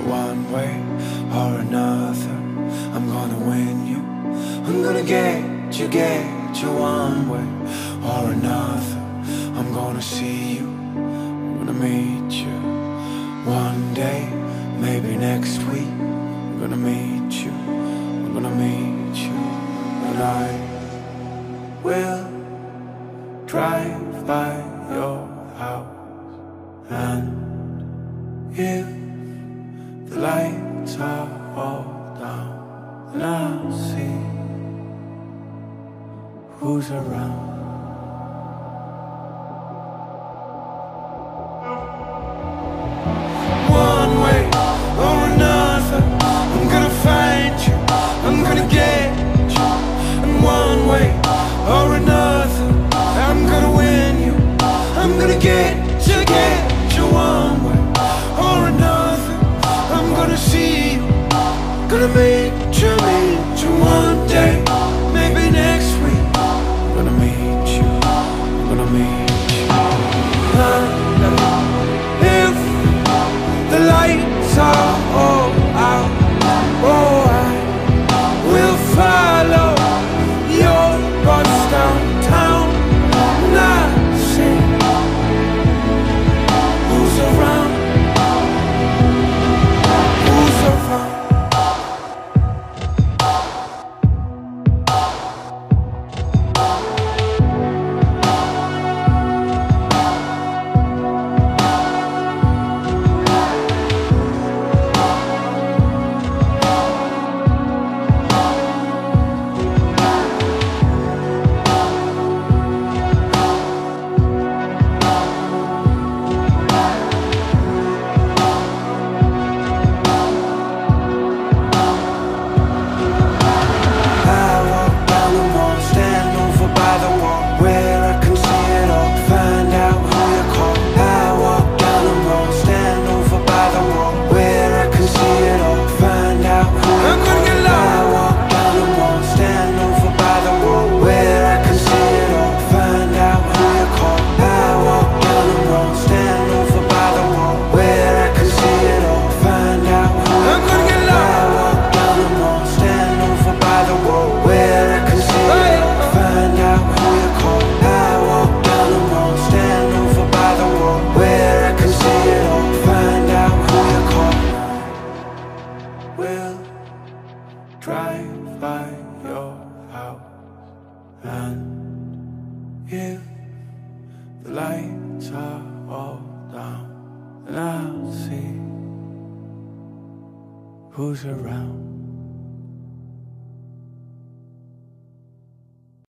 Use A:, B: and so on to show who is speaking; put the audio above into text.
A: one way or another. I'm gonna win you. I'm gonna get you one way or another. I'm gonna see you. I'm gonna meet you one day, maybe next week. I'm gonna meet you. I'm gonna meet you, and I will drive by your house. And if the lights are all down, then I'll see who's around. One way or another, I'm gonna find you, I'm gonna get you. And one way or another, I'm gonna win you. I'm gonna get you one way or another. I'm gonna see you, gonna meet you one day, maybe next week. I'm gonna meet you, I'm gonna meet you. If the lights are all out, oh, I will follow your bus downtown, and I'll see who's around, who's around. Drive by your house, and if the lights are all down, then I'll see who's around.